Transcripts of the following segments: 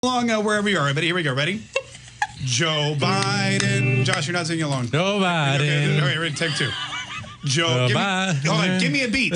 along wherever you are. But here we go. Ready? Joe Biden. Josh, you're not singing along. Joe Biden. Okay, ready? Take two. Joe Biden. Hold on. Give me a beat.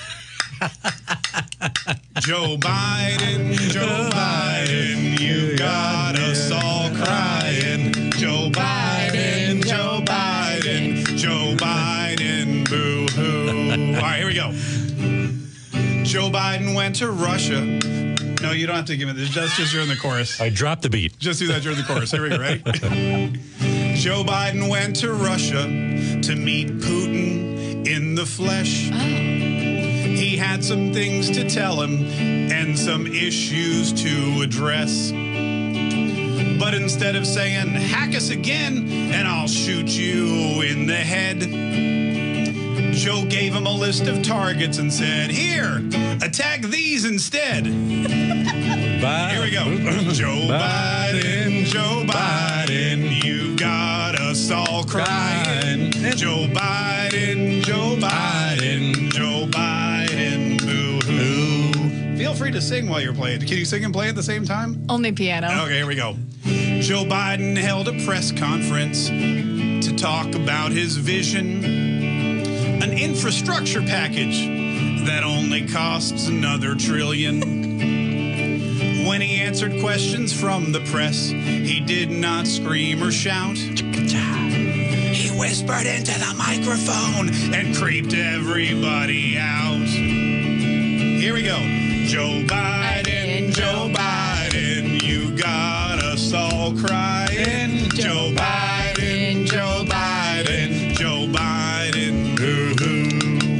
Joe Biden, Joe Biden, you got us all crying. Joe Biden, Joe Biden, Joe Biden, boo-hoo. All right, here we go. Joe Biden went to Russia. No, you don't have to give it this. Just during the chorus. I dropped the beat. Just do that during the chorus. Here we go. Ready? Joe Biden went to Russia to meet Putin in the flesh. He had some things to tell him and some issues to address. But instead of saying, hack us again and I'll shoot you in the head, Joe gave him a list of targets and said, here, attack these instead. Here we go. Joe Biden, Joe Biden, you got us all crying. Joe Biden, Joe Biden, Joe Biden, boo-hoo. Feel free to sing while you're playing. Can you sing and play at the same time? Only piano. Okay, here we go. Joe Biden held a press conference to talk about his vision, an infrastructure package that only costs another $1 trillion. When he answered questions from the press, he did not scream or shout. He whispered into the microphone and creeped everybody out. Here we go. Joe Biden, Joe Biden, you got us all crying. Joe Biden, Joe Biden, Joe Biden, boo-hoo.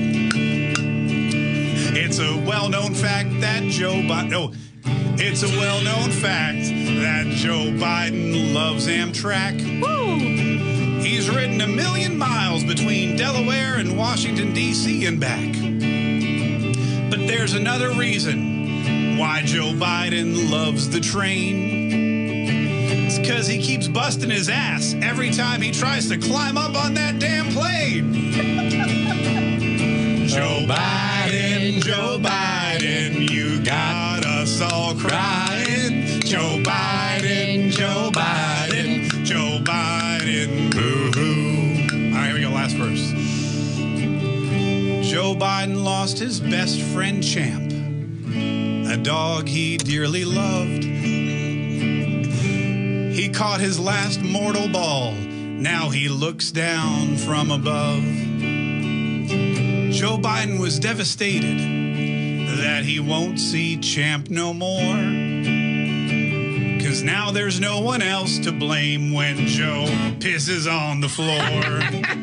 It's a well-known fact that Joe Biden... Oh, it's a well-known fact that Joe Biden loves Amtrak. Woo! He's ridden 1 million miles between Delaware and Washington, D.C. and back. But there's another reason why Joe Biden loves the train. It's because he keeps busting his ass every time he tries to climb up on that damn plane. Joe Biden, Joe Biden, you got us all crying. Joe Biden, Joe Biden, Joe Biden, boo-hoo. All right, here we go, last verse. Joe Biden lost his best friend, Champ, a dog he dearly loved. He caught his last mortal ball. Now he looks down from above. Joe Biden was devastated that he won't see Champ no more. 'Cause now there's no one else to blame when Joe pisses on the floor.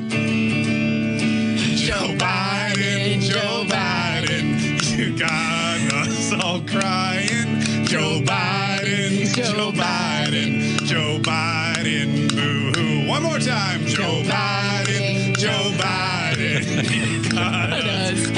Joe Biden, Joe Biden, you got us all crying. Joe Biden, Joe Biden, Joe Biden, boo-hoo. One more time. Joe Biden, Joe Biden, you got us